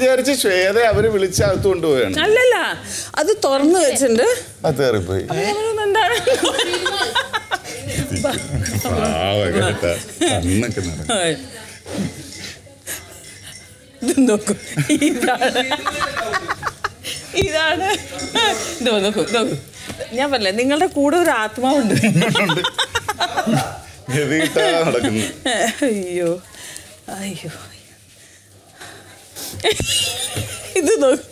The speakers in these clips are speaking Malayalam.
വിചാരിച്ച് ശ്വേത അവര് വിളിച്ചകത്ത് കൊണ്ടുപോയാണ്. അല്ലല്ല, അത് തുറന്നു വെച്ചിട്ടുണ്ട്. അത് കയറിപ്പോയി. എന്താണ് നോക്കൂ, ഇതാണ് നോക്കൂ നോക്കൂ. ഞാൻ പറഞ്ഞില്ലേ നിങ്ങളുടെ കൂടെ ഒരു ആത്മാവുണ്ട്. അയ്യോ അയ്യോ, ഇത് നോക്കൂ.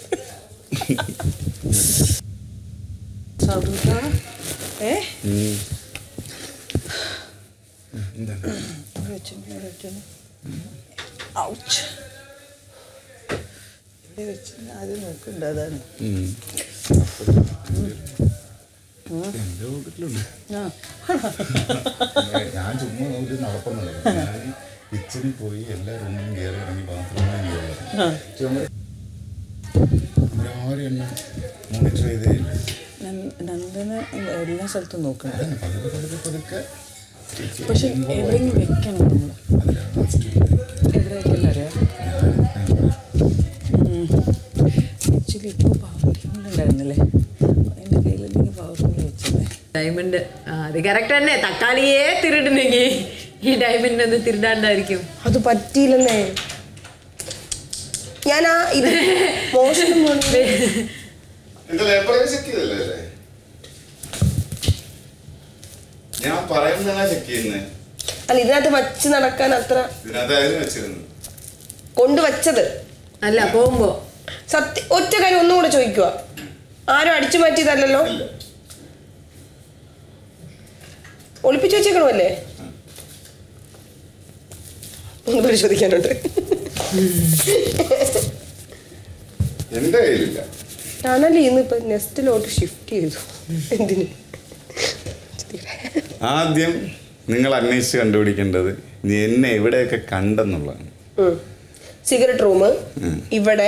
അത് നോക്കണ്ട, അതാണ് ഞാൻ ചുമ്മാ ഒരു നടപ്പുന്നുണ്ട്. കിച്ചണിൽ പോയി എല്ലാ റൂമിലും കയറി ഇറങ്ങി ബാത്റൂമിൽ ആരും എന്നെ മോണിറ്റർ ചെയ്തേ ഇല്ല. നന്ദന എല്ലാ സ്ഥലത്തും നോക്കണം. പക്ഷെ എവിടെയെങ്കിലും വെക്കണം നമ്മൾ. എവിടെ വെക്കണം അറിയാം. ആക്ച്വലി ഇപ്പോൾ പവർ ടീമിലുണ്ടായിരുന്നല്ലേ, എൻ്റെ കയ്യിലെന്തെങ്കിലും പവർ ടീമിൽ വെച്ചല്ലേ ഡയമണ്ട്. അത് കറക്റ്റ് തന്നെ. തക്കാളിയെ തിരുടണമെങ്കിൽ ഈ ഡയമണ്ട് ഒന്ന് തിരുടാണ്ടായിരിക്കും. അത് പറ്റിയില്ലെന്നേ. ഞാൻ ആ ഇത് മോശം അല്ല, ഇതിനകത്ത് വച്ച് നടക്കാൻ അത്ര കൊണ്ടുവച്ചത് അല്ല. പോകുമ്പോ സത്യം ഒറ്റ കാര്യം ഒന്നും കൂടെ ചോദിക്കുക, ആരും അടിച്ചു മാറ്റിയതല്ലോ, ഒളിപ്പിച്ചു വെച്ചേക്കണമല്ലേ? ഒന്ന് പരിശോധിക്കാനുണ്ട്. എന്റെ കയ്യിലില്ല. ഞാനല്ലേ ഇന്നിപ്പോ നെസ്റ്റിലോട്ട് ഷിഫ്റ്റ് ചെയ്തു. എന്തിന്? ആദ്യം നിങ്ങൾ അന്വേഷിച്ച് കണ്ടുപിടിക്കേണ്ടത് എന്നെ എവിടെയൊക്കെ കണ്ടെന്നുള്ളതാണ്. സിഗരറ്റ് റൂം, ഇവിടെ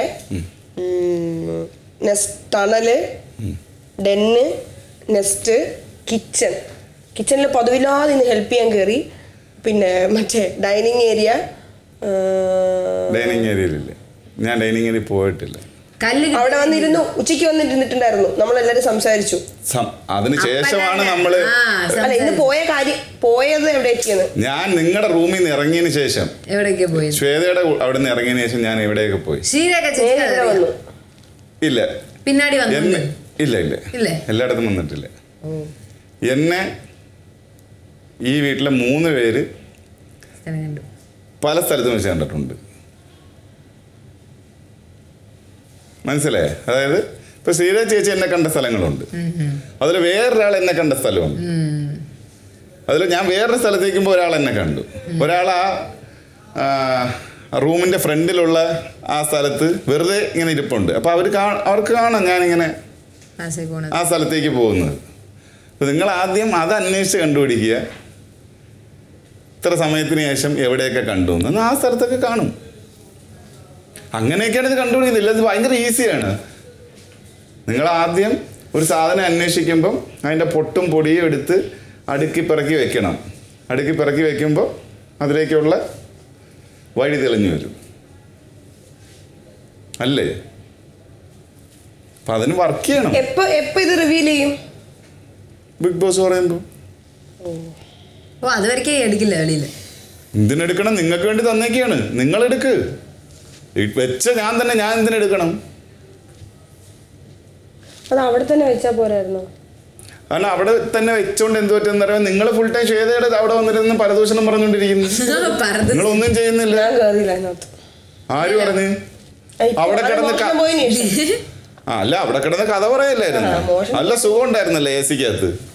ടണല്, ഡെന്ന്, നെസ്റ്റ്, കിച്ചൺ. കിച്ചണിൽ പതിവില്ലാതെ ഇന്ന് ഹെൽപ്പ് ചെയ്യാൻ കയറി. പിന്നെ മറ്റേ ഡൈനിങ് ഏരിയ. ഡൈനിങ് ഏരിയയിലില്ല, ഞാൻ ഡൈനിങ് ഏരിയ പോയിട്ടില്ല. അവിടെ വന്നിരുന്നു, ഉച്ചയ്ക്ക് വന്നിരുന്നിട്ടുണ്ടായിരുന്നു, നമ്മളെല്ലാരും സംസാരിച്ചു. അതിന് ശേഷമാണ് നമ്മള് അല്ല ഇന്ന് പോയത് എവിടേക്കാണ്? ഞാൻ നിങ്ങളുടെ റൂമിൽ നിന്ന് ഇറങ്ങിയതിന് ശേഷം എവിടേക്ക് പോയി? ശ്വേതയുടെ അവിടെ നിന്ന് ഇറങ്ങിയതിന് ശേഷം ഞാൻ എവിടെയൊക്കെ പോയി? വന്നു ഇല്ല. പിന്നാടി വന്നു? ഇല്ല ഇല്ല, എല്ലായിടത്തും വന്നിട്ടില്ല. എന്നെ ഈ വീട്ടിലെ 3 പേര് പല സ്ഥലത്തും വെച്ച് കണ്ടിട്ടുണ്ട്. മനസ്സിലായേ? അതായത് ഇപ്പൊ ശ്രീര ചേച്ചി എന്നെ കണ്ട സ്ഥലങ്ങളുണ്ട്, അതിൽ വേറൊരാൾ എന്നെ കണ്ട സ്ഥലമുണ്ട്. അതിൽ ഞാൻ വേറൊരു സ്ഥലത്തേക്കുമ്പോൾ ഒരാൾ എന്നെ കണ്ടു. ഒരാൾ ആ റൂമിൻ്റെ ഫ്രണ്ടിലുള്ള ആ സ്ഥലത്ത് വെറുതെ ഇങ്ങനെ ഇരിപ്പുണ്ട്. അപ്പോൾ അവർക്ക് കാണാം ഞാനിങ്ങനെ ആ സ്ഥലത്തേക്ക് പോകുന്നത്. അപ്പോൾ നിങ്ങൾ ആദ്യം അത് അന്വേഷിച്ച് കണ്ടുപിടിക്കുക, ഇത്ര സമയത്തിന് ശേഷം എവിടെയൊക്കെ കണ്ടു എന്ന്. ആ സ്ഥലത്തൊക്കെ കാണും. അങ്ങനെയൊക്കെയാണ് ഇത് കണ്ടുപിടിക്കുന്നില്ല. ഇത് ഭയങ്കര ഈസിയാണ്. നിങ്ങൾ ആദ്യം ഒരു സാധനം അന്വേഷിക്കുമ്പം അതിൻ്റെ പൊട്ടും പൊടിയും എടുത്ത് അടുക്കി പിറക്കി വെക്കണം. അടുക്കി പിറക്കി വെക്കുമ്പോൾ അതിലേക്കുള്ള വഴി തെളിഞ്ഞു വരും, അല്ലേ? അപ്പം അതിന് വർക്ക് ചെയ്യണം. എപ്പോൾ ഇത് റിവീൽ ചെയ്യും? ബിഗ് ബോസ് പറയുമ്പോൾ. അതുവരെയ്ക്ക് എടുക്കില്ല വെളിയിൽ. എന്തിനെടുക്കണം? നിങ്ങൾക്ക് വേണ്ടി തന്നേക്കാണ്, നിങ്ങളെടുക്ക്. വെച്ച ഞാൻ എന്തിനെടുക്കണം? അത് അവിടെ തന്നെ വെച്ചാൽ പോരായിരുന്നോ? കാരണം അവിടെ തന്നെ വെച്ചോണ്ട് എന്ത് പറ്റുന്ന പറയാം, നിങ്ങൾ ഫുൾ ടൈം ശ്വേതയുടെ അവിടെ വന്നിരുന്ന് പരദൂഷണം പറഞ്ഞോണ്ടിരിക്കുന്നു. നിങ്ങളൊന്നും ചെയ്യുന്നില്ല. ആര് പറഞ്ഞു? അവിടെ കിടന്ന് അല്ല, അവിടെ കിടന്ന് കഥ പറയല്ലായിരുന്നു. നല്ല സുഖം ഉണ്ടായിരുന്നല്ലേ എ സിക്കകത്ത്.